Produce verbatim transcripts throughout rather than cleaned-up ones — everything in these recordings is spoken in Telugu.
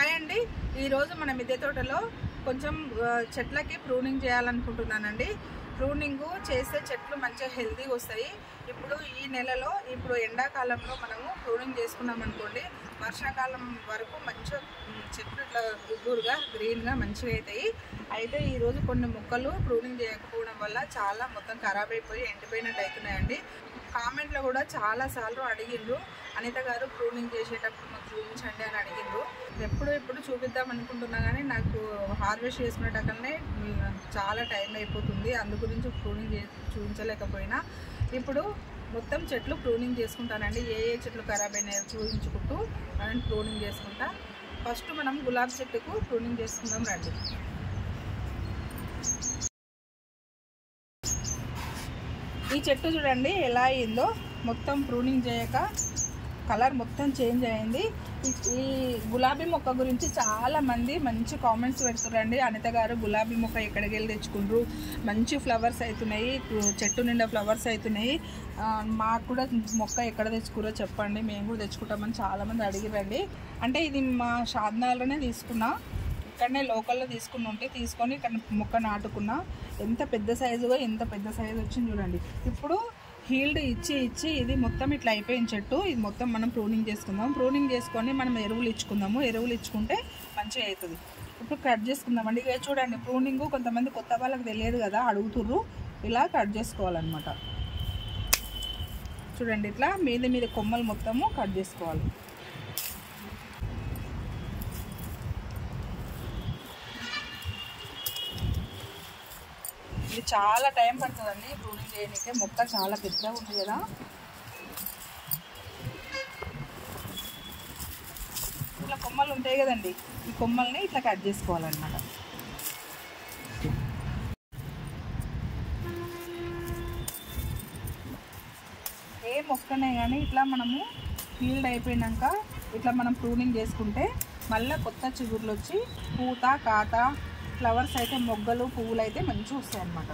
హాయ్ అండి, ఈరోజు మన మిద్దె తోటలో కొంచెం చెట్లకి ప్రూనింగ్ చేయాలనుకుంటున్నానండి. ప్రూనింగ్ చేస్తే చెట్లు మంచిగా హెల్తీగా వస్తాయి. ఇప్పుడు ఈ నెలలో ఇప్పుడు ఎండాకాలంలో మనము ప్రూనింగ్ చేసుకున్నాం అనుకోండి, వర్షాకాలం వరకు మంచిగా చెట్లు ఇట్లా గుగ్గురుగా గ్రీన్గా మంచిగా అవుతాయి. అయితే ఈరోజు కొన్ని మొక్కలు ప్రూనింగ్ చేయకపోవడం వల్ల చాలా మొత్తం ఖరాబ్ అయిపోయి ఎండిపోయినట్టు అవుతున్నాయండి. కామెంట్లో కూడా చాలాసార్లు అడిగిండ్రు, అనిత గారు ప్రూనింగ్ చేసేటప్పుడు మాకు చూపించండి అని అడిగిండ్రు. ఎప్పుడు ఎప్పుడు చూపిద్దాం అనుకుంటున్నా కానీ నాకు హార్వెస్ట్ చేసుకునేటక్కడనే చాలా టైం అయిపోతుంది, అందు గురించి ప్రూనింగ్ చే చూపించలేకపోయినా ఇప్పుడు మొత్తం చెట్లు ప్రూనింగ్ చేసుకుంటానండి. ఏ ఏ చెట్లు ఖరాబ్ అయినాయో చూపించుకుంటూ మనం ప్రూనింగ్ చేసుకుంటా. ఫస్ట్ మనం గులాబీ చెట్టుకు ప్రూనింగ్ చేసుకుందాం రండి. ఈ చెట్టు చూడండి ఎలా అయిందో, మొత్తం ప్రూనింగ్ చేయక కలర్ మొత్తం చేంజ్ అయింది. ఈ గులాబీ మొక్క గురించి చాలా మంది మంచి కామెంట్స్ పెడుతున్నారండి. అనిత గారు గులాబీ మొక్క ఎక్కడికి వెళ్ళి తెచ్చుకుంటారు, మంచి ఫ్లవర్స్ అవుతున్నాయి, చెట్టు నిండా ఫ్లవర్స్ అవుతున్నాయి, మాకు కూడా మొక్క ఎక్కడ తెచ్చుకురో చెప్పండి, మేము కూడా తెచ్చుకుంటామని చాలామంది అడిగిరండి. అంటే ఇది మా షాద్నాలోనే తీసుకున్నా, ఇక్కడనే లోకల్లో తీసుకుని ఉంటే తీసుకొని ఇక్కడ మొక్క నాటుకున్నా. ఎంత పెద్ద సైజుగా ఎంత పెద్ద సైజు వచ్చింది చూడండి. ఇప్పుడు హీల్డ్ ఇచ్చి ఇచ్చి ఇది మొత్తం ఇట్లా అయిపోయిన చెట్టు, ఇది మొత్తం మనం ప్రూనింగ్ చేసుకుందాం. ప్రూనింగ్ చేసుకొని మనం ఎరువులు ఇచ్చుకుందాము, ఎరువులు ఇచ్చుకుంటే మంచిగా అవుతుంది. ఇప్పుడు కట్ చేసుకుందామండి. ఇక చూడండి, ప్రూనింగ్ కొంతమంది కొత్త వాళ్ళకి తెలియదు కదా, అడుగుతుర్రు. ఇలా కట్ చేసుకోవాలన్నమాట. చూడండి, ఇట్లా మీద మీద కొమ్మలు మొత్తము కట్ చేసుకోవాలి. ఇది చాలా టైం పడుతుందండి ప్రూనింగ్ చేయడానికి, మొక్క చాలా పెద్దగా ఉంది కదా. ఇట్లా కొమ్మలు ఉంటాయి కదండి, ఈ కొమ్మల్ని ఇట్లా కట్ చేసుకోవాలన్నమాట. ఏ మొక్కనే కానీ ఇట్లా మనము హీల్డ్ అయిపోయినాక ఇట్లా మనం ప్రూనింగ్ చేసుకుంటే మళ్ళీ కొత్త చిగుర్లు వచ్చి పూత కాత ఫ్లవర్స్ అయితే మొగ్గలు పువ్వులు అయితే మంచిగా వస్తాయి అన్నమాట.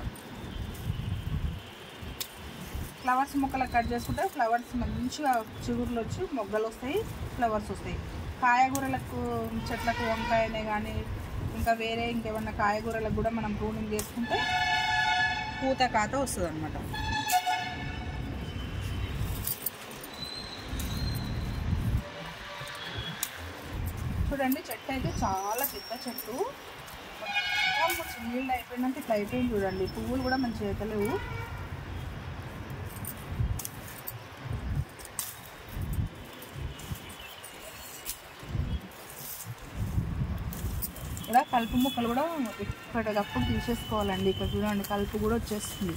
ఫ్లవర్స్ మొక్కలు కట్ చేసుకుంటే ఫ్లవర్స్ మంచిగా చిగుర్లు వచ్చి మొగ్గలు వస్తాయి, ఫ్లవర్స్ వస్తాయి. కాయగూరలకు చెట్లకు వంకాయనే కానీ ఇంకా వేరే ఇంకేమన్నా కాయగూరలకు కూడా మనం ప్రూనింగ్ చేసుకుంటే పూత కాత వస్తుంది అన్నమాట. చూడండి, చెట్టు అయితే చాలా పెద్ద చెట్టు, మొత్తం నీళ్ళు అయిపోయినాక ఇట్లా అయిపోయింది చూడండి. పువ్వులు కూడా మంచిగా అవుతలేవు. ఇలా కలుపు ముక్కలు కూడా ఇప్పటికప్పుడు తీసేసుకోవాలండి. ఇక్కడ చూడండి, కలుపు కూడా వచ్చేస్తుంది.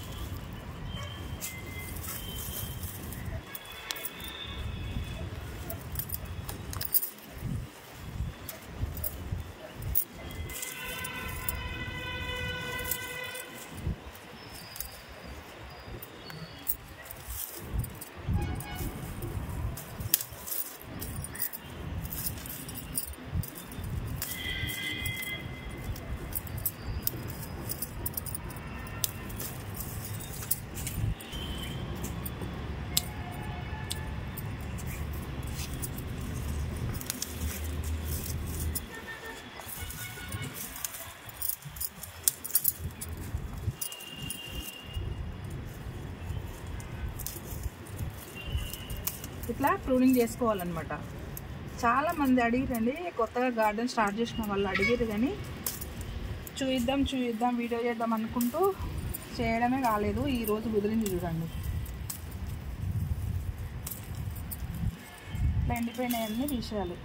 ఇట్లా ప్రూనింగ్ చేసుకోవాలన్నమాట. చాలామంది అడిగిరండి, కొత్తగా గార్డెన్ స్టార్ట్ చేసిన వాళ్ళు అడిగారు కానీ చూయిద్దాం చూయిద్దాం వీడియో చేద్దాం అనుకుంటూ చేయడమే కాలేదు. ఈరోజు కుదిరింది చూడండి. ఇట్లా ఎండిపోయినాయన్నీ తీసేయాలి.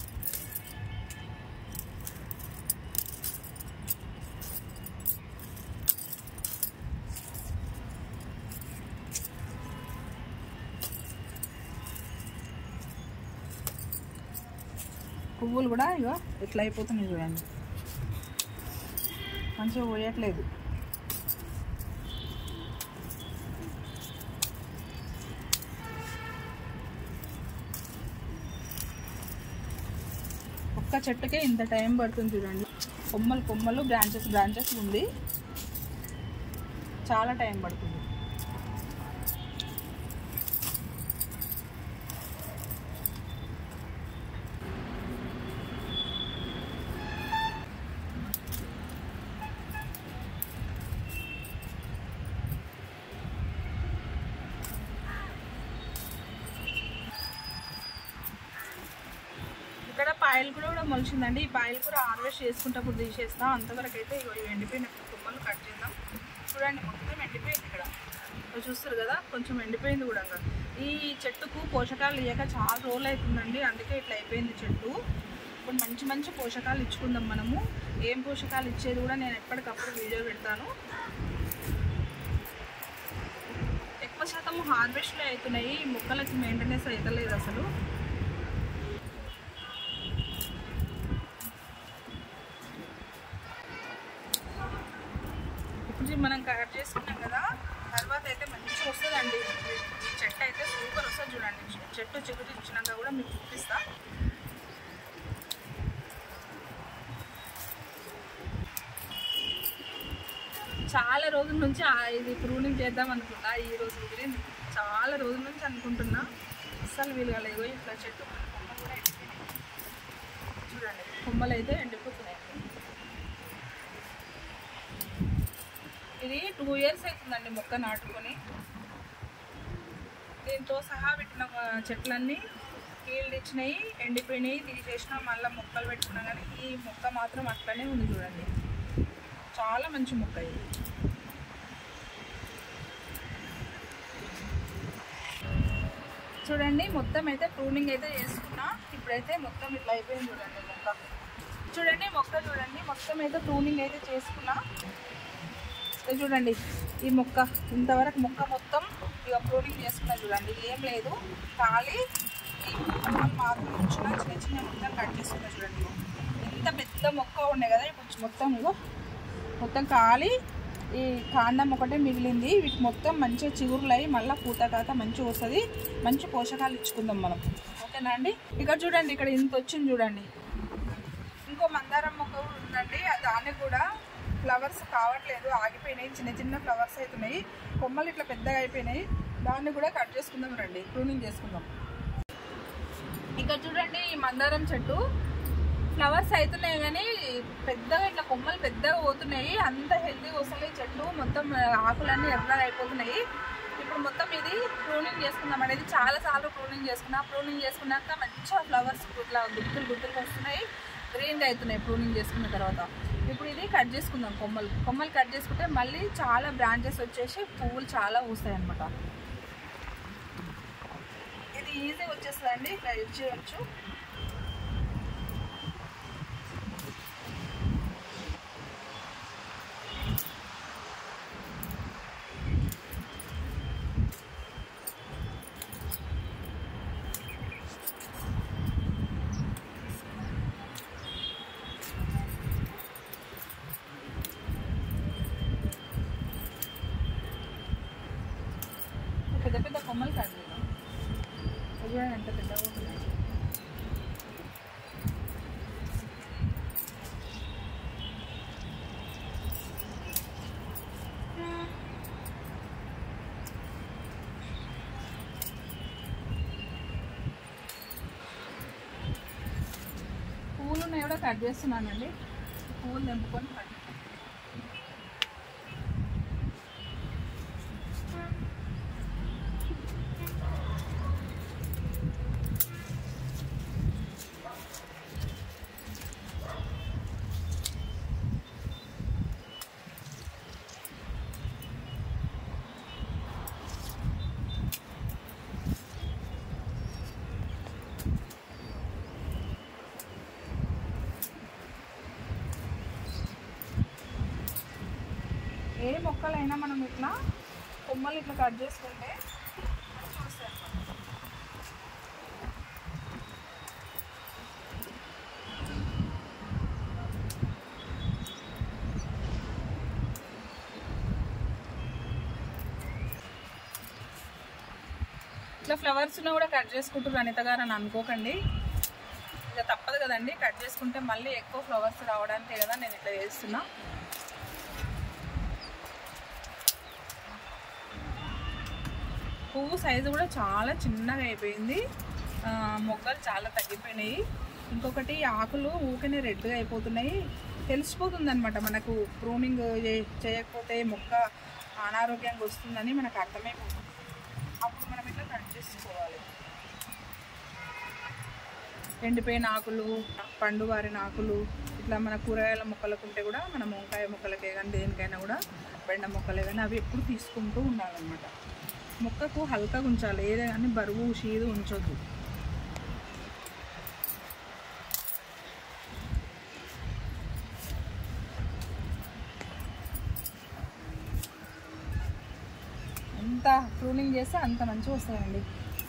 పువ్వులు కూడా ఇక ఇట్లా అయిపోతున్నాయి చూడండి, మంచిగా పోయట్లేదు. ఒక్క చెట్టుకే ఇంత టైం పడుతుంది చూడండి. కొమ్మలు కొమ్మలు బ్రాంచెస్ బ్రాంచెస్ ఉంది, చాలా టైం పడుతుంది. ఇక్కడ పాయలకూర కూడా మొలిచిందండి. ఈ పాయలకూర హార్వెస్ట్ చేసుకుంటప్పుడు తీసేస్తాం. అంతవరకు అయితే ఇవి ఎండిపోయిన కొమ్మలు కట్ చేద్దాం. చూడండి మొత్తం ఎండిపోయింది. ఇక్కడ చూస్తారు కదా కొంచెం ఎండిపోయింది కూడా. ఈ చెట్టుకు పోషకాలు ఇవ్వక చాలా రోజులు అవుతుందండి, అందుకే ఇట్లా అయిపోయింది చెట్టు. ఇప్పుడు మంచి మంచి పోషకాలు ఇచ్చుకుందాం మనము. ఏం పోషకాలు ఇచ్చేది కూడా నేను ఎప్పటికప్పుడు వీడియో పెడతాను. ఎక్కువ శాతం హార్వెస్ట్లో అవుతున్నాయి, మొక్కలకి మెయింటెనెన్స్ అవుతలేదు అసలు. ఇప్పుడు మనం కట్ చేసుకున్నాం కదా, తర్వాత అయితే మంచిగా వస్తుందండి. ఈ చెట్టు అయితే సూపర్ వస్తుంది చూడండి. చెట్టు చిగురు ఇచ్చినాక కూడా మీకు చూపిస్తా. చాలా రోజుల నుంచి ఇది ప్రూనింగ్ చేద్దాం అనుకున్నా. ఈ రోజు కుదిరింది. చాలా రోజుల నుంచి అనుకుంటున్నా, అస్సలు వీలు కాలేదు. ఇట్లా చెట్టు కొమ్మలు కూడా ఎండిపోయినాయి చూడండి. కొమ్మలు అయితే ఎండిపోతున్నాయి. ఇది టూ ఇయర్స్ అవుతుందండి మొక్క నాటుకొని. దీంతో సహా పెట్టిన చెట్లన్నీ కీళ్ళు ఇచ్చినాయి, ఎండిపోయినాయి, తీసేసినా మళ్ళీ మొక్కలు పెట్టుకున్నా. కానీ ఈ మొక్క మాత్రం అట్లనే ఉంది చూడండి. చాలా మంచి మొక్క ఇది. చూడండి మొత్తం అయితే ప్రూనింగ్ అయితే చేసుకున్నా. ఇప్పుడైతే మొత్తం ఇట్లా అయిపోయింది చూడండి మొక్క. చూడండి మొక్క చూడండి మొత్తం అయితే ప్రూనింగ్ అయితే చేసుకున్నా. చూడండి ఈ మొక్క ఇంతవరకు మొక్క మొత్తం ఇక ప్రూనింగ్ చేసుకున్నా చూడండి. ఏం లేదు, ఖాళీ ఈ మొక్కలు మాత్రం వచ్చిన చిన్న చిన్న మొత్తం కట్ చేసుకున్నా చూడండి. ఎంత పెద్ద మొక్క ఉండే కదా, ఇప్పుడు మొత్తం ఇగో మొత్తం ఖాళీ ఈ కాండం ఒకటే మిగిలింది. వీటికి మొత్తం మంచిగా చిగురులు అయ్యి మళ్ళీ పూత కాత మంచిగా వస్తుంది. మంచి పోషకాలు ఇచ్చుకుందాం మనం, ఓకేనా అండి. ఇక్కడ చూడండి ఇక్కడ ఇంత వచ్చింది చూడండి. ఇంకో మందారం మొక్క కూడా ఉందండి, దాన్ని కూడా ఫ్లవర్స్ కావట్లేదు, ఆగిపోయినాయి. చిన్న చిన్న ఫ్లవర్స్ అవుతున్నాయి, కొమ్మలు ఇట్లా పెద్దగా అయిపోయినాయి. దాన్ని కూడా కట్ చేసుకుందాం రండి, ప్రూనింగ్ చేసుకుందాం. ఇక్కడ చూడండి ఈ మందారం చెట్టు ఫ్లవర్స్ అవుతున్నాయి కానీ పెద్దగా ఇట్లా కొమ్మలు పెద్దగా పోతున్నాయి. అంత హెల్తీగా వస్తున్నాయి చెట్లు. మొత్తం ఆకులన్నీ ఎర్రగా అయిపోతున్నాయి. ఇప్పుడు మొత్తం ఇది ప్రూనింగ్ చేసుకుందాం అనేది. చాలా సార్లు ప్రూనింగ్ చేసుకున్నా. ప్రూనింగ్ చేసుకున్నాక మంచిగా ఫ్లవర్స్ ఇట్లా గుర్తులు గుర్తులు వస్తున్నాయి, గ్రీన్గా అవుతున్నాయి ప్రూనింగ్ చేసుకున్న తర్వాత. ఇప్పుడు ఇది కట్ చేసుకుందాం. కొమ్మలు కొమ్మలు కట్ చేసుకుంటే మళ్ళీ చాలా బ్రాంచెస్ వచ్చేసి పువ్వులు చాలా పూస్తాయి అన్నమాట. ఇది ఈజీగా వచ్చేస్తుందండి, ఇట్లా యూజ్ చేయవచ్చు. పెద్ద పెద్ద కొమ్మలు కట్ చేద్దాం. చూడండి ఎంత పెద్దగా ఉంటున్నాయి. పువ్వులు ఉన్నాయి కూడా కట్ చేస్తున్నానండి. పువ్వులు తెంపుకొని కట్ ఏ మొక్కలైనా మనం ఇట్లా కొమ్మలు ఇట్లా కట్ చేసుకుంటే చూస్తాం. ఇట్లా ఫ్లవర్స్ను కూడా కట్ చేసుకుంటున్నారు అనిత గారు అని అనుకోకండి. ఇక తప్పదు కదండి, కట్ చేసుకుంటే మళ్ళీ ఎక్కువ ఫ్లవర్స్ రావడానికే కదా నేను ఇట్లా చేస్తున్నా. పువ్వు సైజు కూడా చాలా చిన్నగా అయిపోయింది, మొగ్గలు చాలా తగ్గిపోయినాయి. ఇంకొకటి ఆకులు ఊకనే రెడ్గా అయిపోతున్నాయి. తెలిసిపోతుంది అనమాట మనకు ప్రూనింగ్ చేయకపోతే మొక్క అనారోగ్యంగా వస్తుందని మనకు అర్థమైపోతుంది. అప్పుడు మనం ఇట్లా కట్ చేసుకోవాలి. ఎండిపోయిన ఆకులు, పండువారిన ఆకులు, ఇట్లా మన కూరగాయల మొక్కలకు ఉంటే కూడా మనం వంకాయ మొక్కలకే కానీ దేనికైనా కూడా బెండ మొక్కలే కానీ అవి ఎప్పుడు తీసుకుంటూ ఉండాలన్నమాట. మొక్కకు హల్కగా ఉంచాలి, ఏదే కానీ బరువు షీదు ఉంచొద్దు. ఎంత ప్రూనింగ్ చేస్తే అంత మంచిగా వస్తాయండి.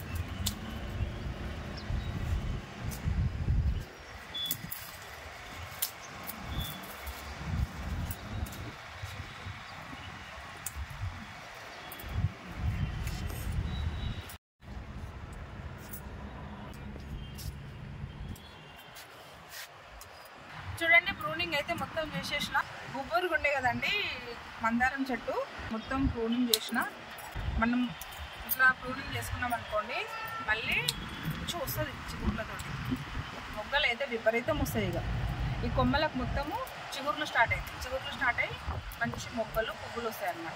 చూడండి ప్రూనింగ్ అయితే మొత్తం చేసేసిన. గుబ్బురుగా ఉండే కదండి మందారం చెట్టు, మొత్తం ప్రూనింగ్ చేసిన. మనం ఇట్లా ప్రూనింగ్ చేసుకున్నాం అనుకోండి మళ్ళీ మంచిగా వస్తుంది చిగుర్లతో. మొగ్గలు అయితే విపరీతం వస్తాయి. ఇక ఈ కొమ్మలకు మొత్తము చిగుర్లు స్టార్ట్ అవుతాయి. చిగుర్లు స్టార్ట్ అయ్యి మంచి మొగ్గలు పువ్వులు వస్తాయి అన్నమాట.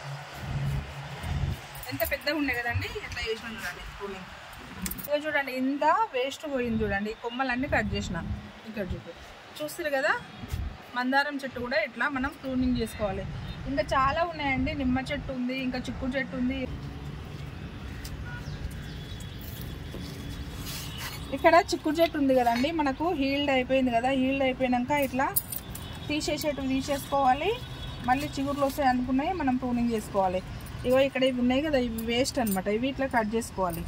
ఎంత పెద్దగా ఉండే కదండి ఎట్లా చేసిన చూడండి ప్రూనింగ్. ఇక చూడండి ఇంత వేస్ట్ పోయింది చూడండి. ఈ కొమ్మలన్నీ కట్ చేసిన. ఇక్కడ చూపి చూస్తారు కదా మందారం చెట్టు కూడా ఇట్లా మనం ప్రూనింగ్ చేసుకోవాలి. ఇంకా చాలా ఉన్నాయండి. నిమ్మ చెట్టు ఉంది, ఇంకా చిక్కుడు చెట్టు ఉంది. ఇక్కడ చిక్కుడు చెట్టు ఉంది కదండి, మనకు హీల్డ్ అయిపోయింది కదా. హీల్డ్ అయిపోయాక ఇట్లా తీసేసేటు తీసేసుకోవాలి. మళ్ళీ చిగుర్లు వస్తాయి అనుకున్నాయి మనం ప్రూనింగ్ చేసుకోవాలి. ఇగో ఇక్కడ ఇవి ఉన్నాయి కదా, ఇవి వేస్ట్ అనమాట. ఇవి ఇట్లా కట్ చేసుకోవాలి.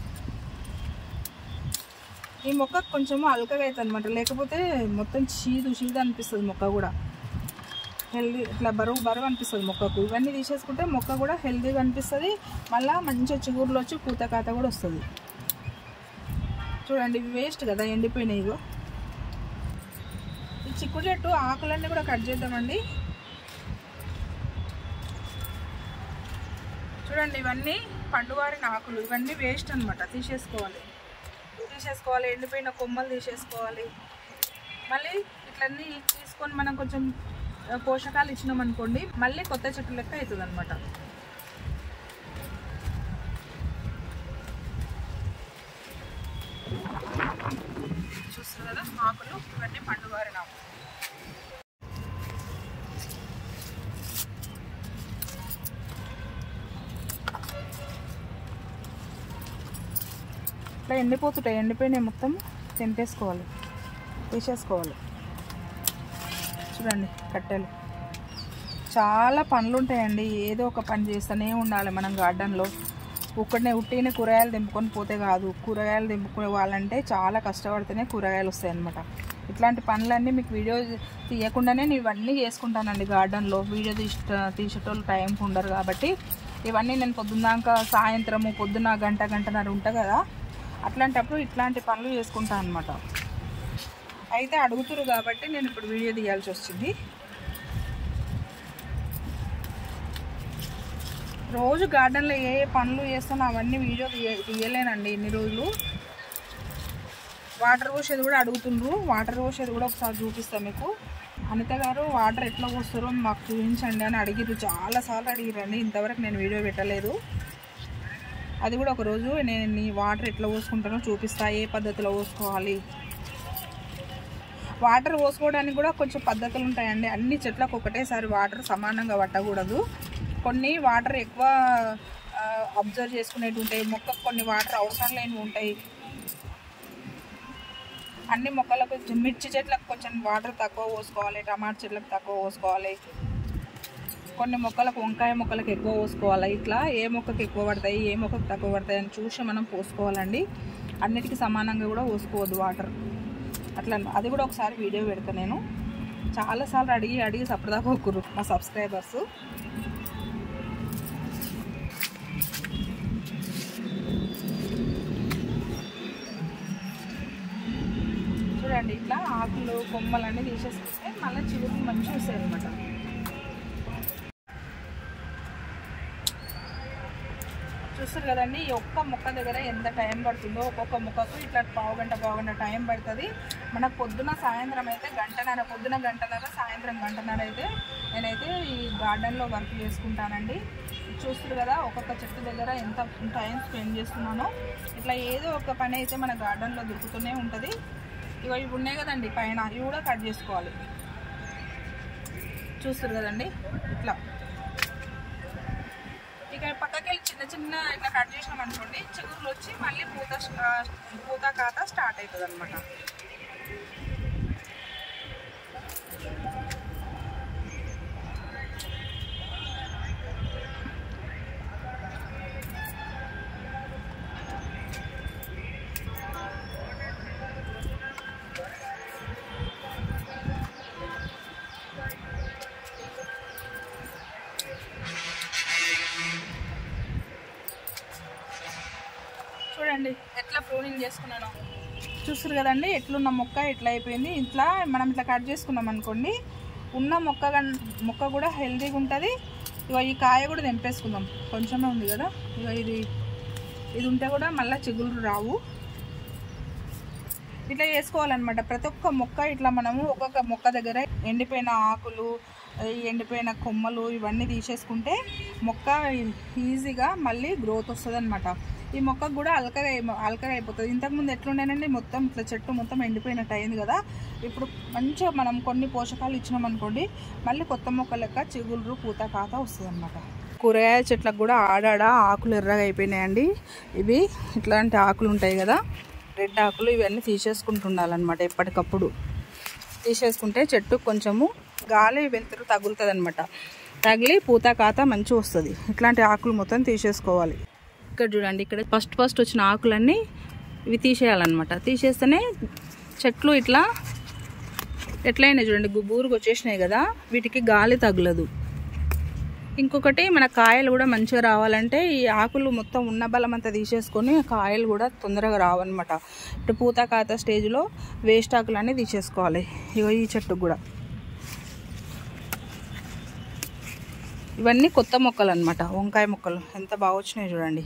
ఈ మొక్క కొంచెం అల్కగా అవుతుంది అనమాట, లేకపోతే మొత్తం చీదు చీదు అనిపిస్తుంది మొక్క కూడా. హెల్దీ ఇట్లా బరువు బరువు అనిపిస్తుంది మొక్కకు. ఇవన్నీ తీసేసుకుంటే మొక్క కూడా హెల్దీగా అనిపిస్తుంది. మళ్ళీ మంచిగా చిగురులు వచ్చి పూత కాత కూడా వస్తుంది. చూడండి ఇవి వేస్ట్ కదా ఎండిపోయినాయి. ఇగో ఈ చిక్కుడు చెట్టు ఆకులన్నీ కూడా కట్ చేద్దామండి. చూడండి ఇవన్నీ పండువారిన ఆకులు, ఇవన్నీ వేస్ట్ అనమాట. తీసేసుకోవాలి తీసేసుకోవాలి ఎండిపోయిన కొమ్మలు తీసేసుకోవాలి. మళ్ళీ ఇట్లన్నీ తీసుకొని మనం కొంచెం పోషకాలు ఇచ్చినాం అనుకోండి మళ్ళీ కొత్త చెట్టు లెక్క అవుతుంది అనమాట. చూస్తారు కదా ఆకులు, ఇవన్నీ పండువారిన ఆకులు. ఇట్లా ఎండిపోతుంటాయి, ఎండిపోయినాయి మొత్తం తెంపేసుకోవాలి, తీసేసుకోవాలి. చూడండి కట్టెలు చాలా పనులు ఉంటాయండి. ఏదో ఒక పని చేస్తూనే ఉండాలి మనం గార్డెన్లో. ఒక్కడనే ఉట్టినే కూరగాయలు తెంపుకొని పోతే కాదు. కూరగాయలు తెంపుకునే వాళ్ళంటే చాలా కష్టపడితేనే కూరగాయలు వస్తాయి అన్నమాట. ఇట్లాంటి పనులన్నీ మీకు వీడియో తీయకుండానే నేను ఇవన్నీ చేసుకుంటానండి గార్డెన్లో. వీడియో తీస తీసేటోళ్ళు టైంకి ఉండరు కాబట్టి ఇవన్నీ నేను పొద్దున్నాక సాయంత్రము పొద్దున్న గంట గంటన్నర ఉంటా కదా, అట్లాంటప్పుడు ఇట్లాంటి పనులు చేసుకుంటాను అనమాట. అయితే అడుగుతురు కాబట్టి నేను ఇప్పుడు వీడియో తీయాల్సి వచ్చింది. రోజు గార్డెన్లో ఏ ఏ పనులు చేస్తానో అవన్నీ వీడియో తీయ తీయలేనండి ఇన్ని రోజులు. వాటర్ పోసేది కూడా అడుగుతుండ్రు, వాటర్ పోసేది కూడా ఒకసారి చూపిస్తాను మీకు. అనిత గారు వాటర్ ఎట్లా పోస్తారో మాకు చూపించండి అని అడిగిరు, చాలాసార్లు అడిగిరండి. ఇంతవరకు నేను వీడియో పెట్టలేదు. అది కూడా ఒకరోజు నేను ఈ వాటర్ ఎట్లా పోసుకుంటానో చూపిస్తా, ఏ పద్ధతిలో పోసుకోవాలి. వాటర్ పోసుకోవడానికి కూడా కొంచెం పద్ధతులు ఉంటాయండి. అన్ని చెట్లకు ఒకటేసారి వాటర్ సమానంగా పట్టకూడదు. కొన్ని వాటర్ ఎక్కువ అబ్జర్వ్ చేసుకునేవి ఉంటాయి, మొక్కకు కొన్ని వాటర్ అవసరం లేనివి ఉంటాయి. అన్ని మొక్కలకు మిర్చి చెట్లకు కొంచెం వాటర్ తక్కువ పోసుకోవాలి, టమాటా చెట్లకు తక్కువ పోసుకోవాలి, కొన్ని మొక్కలకు వంకాయ మొక్కలకు ఎక్కువ పోసుకోవాలి. ఇట్లా ఏ మొక్కకు ఎక్కువ పడతాయి ఏ మొక్కకు తక్కువ పడతాయి అని చూసి మనం పోసుకోవాలండి. అన్నిటికీ సమానంగా కూడా పోసుకోవద్దు వాటర్. అట్లా అది కూడా ఒకసారి వీడియో పెడతా నేను. చాలాసార్లు అడిగి అడిగి సపరదాకా ఒక్కరు మా సబ్స్క్రైబర్స్. చూడండి ఇట్లా ఆకులు కొమ్మలన్నీ తీసేసుకుంటే మళ్ళీ చిగురు మంచిగా వస్తాయి అనమాట. చూస్తారు కదండి ఈ ఒక్క మొక్క దగ్గర ఎంత టైం పడుతుందో. ఒక్కొక్క మొక్కకు ఇట్లా పావు గంట పావు గంట టైం పడుతుంది. మనకు పొద్దున సాయంత్రం అయితే గంటన్నర, పొద్దున గంటన్నర సాయంత్రం గంటన్నర అయితే నేనైతే ఈ గార్డెన్లో వర్క్ చేసుకుంటానండి. చూస్తారు కదా ఒక్కొక్క చెట్టు దగ్గర ఎంత టైం స్పెండ్ చేస్తున్నానో. ఇట్లా ఏదో ఒక పని అయితే మన గార్డెన్లో దొరుకుతూనే ఉంటుంది. ఇవి ఇవి ఉన్నాయి కదండి పైన, ఇవి కూడా కట్ చేసుకోవాలి. చూస్తారు కదండి ఇట్లా. ఇక పక్కకి వెళ్ళి చిన్న చిన్న ఇట్లా కట్ చేసినాం అనుకోండి, చిగురులు వచ్చి మళ్ళీ పూత పూత కాత స్టార్ట్ అవుతుంది అనమాట. చూడండి ఎట్లా ప్రూనింగ్ చేసుకున్నాను, చూస్తారు కదండి ఎట్లున్న మొక్క ఎట్లా అయిపోయింది. ఇట్లా మనం ఇట్లా కట్ చేసుకున్నాం అనుకోండి, ఉన్న మొక్క మొక్క కూడా హెల్తీగా ఉంటుంది. ఇక ఈ కాయ కూడా తెంపేసుకుందాం, కొంచెమే ఉంది కదా. ఇక ఇది ఇది ఉంటే కూడా మళ్ళీ చిగుళ్ళు రావు. ఇట్లా చేసుకోవాలన్నమాట ప్రతి ఒక్క మొక్క. ఇట్లా మనము ఒక్కొక్క మొక్క దగ్గర ఎండిపోయిన ఆకులు, ఎండిపోయిన కొమ్మలు ఇవన్నీ తీసేసుకుంటే మొక్క ఈజీగా మళ్ళీ గ్రోత్ వస్తుంది అనమాట. ఈ మొక్కకు కూడా అలకగా అలకగా అయిపోతుంది. ఇంతకుముందు ఎట్లుండేనండి మొత్తం ఇట్లా చెట్టు మొత్తం ఎండిపోయినట్టు అయింది కదా. ఇప్పుడు మంచిగా మనం కొన్ని పోషకాలు ఇచ్చినాం అనుకోండి, మళ్ళీ కొత్త మొక్క లెక్క చిగుళ్ళు పూత కాత వస్తుంది అనమాట. కూరగాయ చెట్లకు కూడా ఆడాడ ఆకులు ఎర్రగా అయిపోయినాయండి. ఇవి ఇట్లాంటి ఆకులు ఉంటాయి కదా, రెడ్ ఆకులు, ఇవన్నీ తీసేసుకుంటుండాలన్నమాట. ఎప్పటికప్పుడు తీసేసుకుంటే చెట్టు కొంచెము గాలి వెలుతురు తగులుతుంది అనమాట. తగిలి పూత కాత మంచిగా వస్తుంది. ఇట్లాంటి ఆకులు మొత్తం తీసేసుకోవాలి. ఇక్కడ చూడండి, ఇక్కడ ఫస్ట్ ఫస్ట్ వచ్చిన ఆకులన్నీ ఇవి తీసేయాలన్నమాట. తీసేస్తేనే చెట్లు ఇట్లా ఎట్లయినా చూడండి గుబూరుగా వచ్చేసినాయి కదా, వీటికి గాలి తగలదు. ఇంకొకటి మన కాయలు కూడా మంచిగా రావాలంటే ఈ ఆకులు మొత్తం ఉన్న బలం అంతా తీసేసుకొని కాయలు కూడా తొందరగా రావన్నమాట. ఇటు పూత కాత స్టేజ్లో వేస్ట్ ఆకులన్నీ తీసేసుకోవాలి. ఇగో ఈ చెట్టుకు కూడా ఇవన్నీ కొత్త మొక్కలు అన్నమాట. వంకాయ మొక్కలు ఎంత బాగా వచ్చినాయి చూడండి.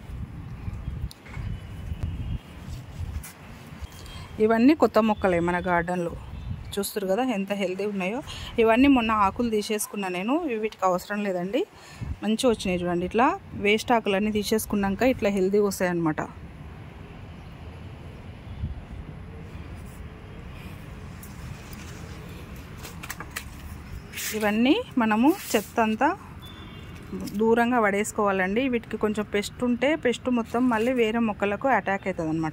ఇవన్నీ కొత్త మొక్కలే మన గార్డెన్లో. చూస్తారు కదా ఎంత హెల్తీ ఉన్నాయో. ఇవన్నీ మొన్న ఆకులు తీసేసుకున్నా నేను, వీటికి అవసరం లేదండి. మంచిగా వచ్చినాయి చూడండి. ఇట్లా వేస్ట్ ఆకులన్నీ తీసేసుకున్నాక ఇట్లా హెల్తీగా వస్తాయి అన్నమాట. ఇవన్నీ మనము చెత్త అంతా దూరంగా పడేసుకోవాలండి. వీటికి కొంచెం పెస్ట్ ఉంటే పెస్ట్ మొత్తం మళ్ళీ వేరే మొక్కలకు అటాక్ అవుతుంది అన్నమాట.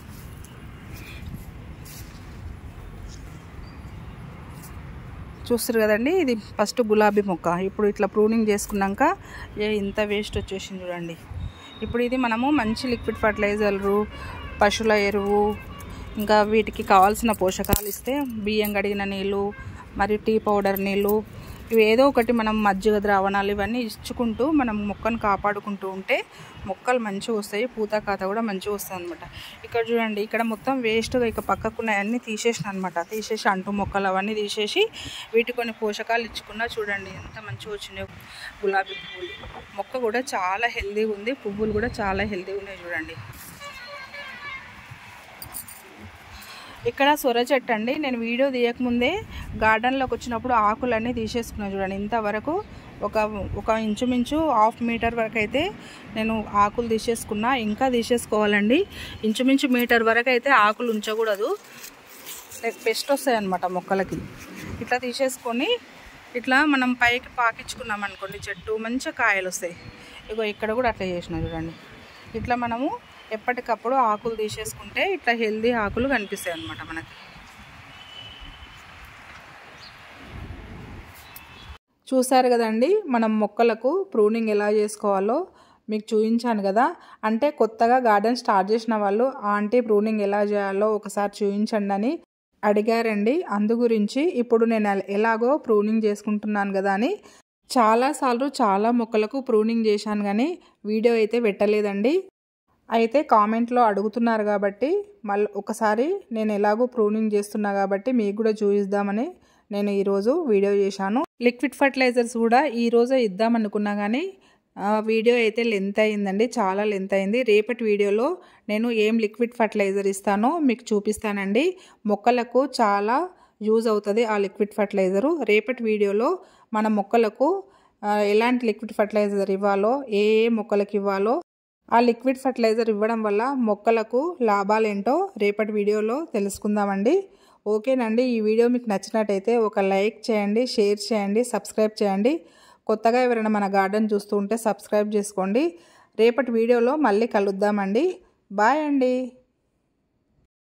చూస్తారు కదండి, ఇది ఫస్ట్ గులాబీ మొక్క. ఇప్పుడు ఇట్లా ప్రూనింగ్ చేసుకున్నాక ఏ ఇంత వేస్ట్ వచ్చేసింది చూడండి. ఇప్పుడు ఇది మనము మంచి లిక్విడ్ ఫర్టిలైజర్లు, పశువుల ఎరువు, ఇంకా వీటికి కావాల్సిన పోషకాలు ఇస్తే బియ్యం కడిగిన నీళ్ళు మరియు టీ పౌడర్ నీళ్ళు, ఇవి ఏదో ఒకటి మనం మజ్జిగ ద్రావణాలు ఇవన్నీ ఇచ్చుకుంటూ మనం మొక్కను కాపాడుకుంటూ ఉంటే మొక్కలు మంచిగా వస్తాయి, పూత కాత కూడా మంచిగా వస్తుంది అనమాట. ఇక్కడ చూడండి, ఇక్కడ మొత్తం వేస్ట్గా ఇక పక్కకున్నాయన్నీ తీసేసిన అనమాట. తీసేసి అంటు మొక్కలు అవన్నీ తీసేసి వీటి కొన్ని పోషకాలు ఇచ్చుకున్నా చూడండి ఎంత మంచిగా వచ్చినాయి గులాబీ పువ్వులు. మొక్క కూడా చాలా హెల్తీగా ఉంది, పువ్వులు కూడా చాలా హెల్తీగా ఉన్నాయి చూడండి. ఇక్కడ సొర చెట్టు అండి. నేను వీడియో తీయకముందే గార్డెన్లోకి వచ్చినప్పుడు ఆకులన్నీ తీసేసుకున్నాను చూడండి. ఇంతవరకు ఒక ఒక ఇంచుమించు హాఫ్ మీటర్ వరకు అయితే నేను ఆకులు తీసేసుకున్నా. ఇంకా తీసేసుకోవాలండి. ఇంచుమించు మీటర్ వరకు అయితే ఆకులు ఉంచకూడదు, పెస్ట్ వస్తాయి అన్నమాట మొక్కలకి. ఇట్లా తీసేసుకొని ఇట్లా మనం పైకి పాకించుకున్నాం అనుకోండి, చెట్టు మంచిగా కాయలు వస్తాయి. ఇగో ఇక్కడ కూడా అట్లా చేసిన చూడండి. ఇట్లా మనము ఎప్పటికప్పుడు ఆకులు తీసేసుకుంటే ఇట్లా హెల్దీ ఆకులు కనిపిస్తాయి అన్నమాట మనకి. చూసారు కదండి, మనం మొక్కలకు ప్రూనింగ్ ఎలా చేసుకోవాలో మీకు చూపించాను కదా. అంటే కొత్తగా గార్డెన్ స్టార్ట్ చేసిన వాళ్ళు ఆంటీ ప్రూనింగ్ ఎలా చేయాలో ఒకసారి చూపించండి అని అడిగారండి. అందు గురించి ఇప్పుడు నేను ఎలాగో ప్రూనింగ్ చేసుకుంటున్నాను కదా అని చాలాసార్లు చాలా మొక్కలకు ప్రూనింగ్ చేశాను, కానీ వీడియో అయితే పెట్టలేదండి. అయితే కామెంట్లో అడుగుతున్నారు కాబట్టి మళ్ళీ ఒకసారి నేను ఎలాగో ప్రూనింగ్ చేస్తున్నా కాబట్టి మీకు కూడా చూపిద్దామని నేను ఈరోజు వీడియో చేశాను. లిక్విడ్ ఫర్టిలైజర్స్ కూడా ఈరోజే ఇద్దామనుకున్నా కానీ వీడియో అయితే లెంత్ అయిందండి, చాలా లెంత్ అయింది. రేపటి వీడియోలో నేను ఏం లిక్విడ్ ఫర్టిలైజర్ ఇస్తానో మీకు చూపిస్తానండి. మొక్కలకు చాలా యూజ్ అవుతుంది ఆ లిక్విడ్ ఫర్టిలైజరు. రేపటి వీడియోలో మన మొక్కలకు ఎలాంటి లిక్విడ్ ఫర్టిలైజర్ ఇవ్వాలో, ఏ ఏ మొక్కలకు ఇవ్వాలో ఆ లిక్విడ్ ఫర్టిలైజర్ ఇవ్వడం వల్ల మొక్కలకు లాభాలేంటో రేపటి వీడియోలో తెలుసుకుందామండి. ఓకేనండి. ఈ వీడియో మీకు నచ్చినట్టయితే ఒక లైక్ చేయండి, షేర్ చేయండి, సబ్స్క్రైబ్ చేయండి. కొత్తగా ఎవరైనా మన గార్డెన్ చూస్తూ ఉంటే సబ్స్క్రైబ్ చేసుకోండి. రేపటి వీడియోలో మళ్ళీ కలుద్దామండి. బాయ్ అండి.